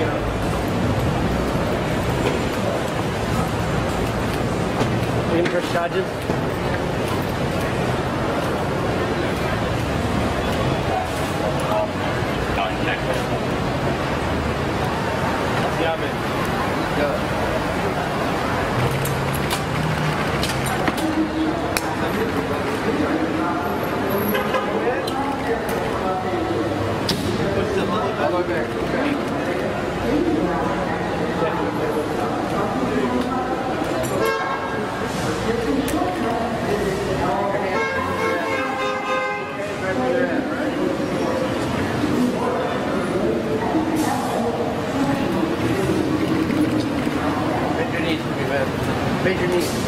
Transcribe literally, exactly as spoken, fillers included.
Any first charges? Yeah, man. Yeah. I'll go back. Bend your knees for me, man. Bend your knees.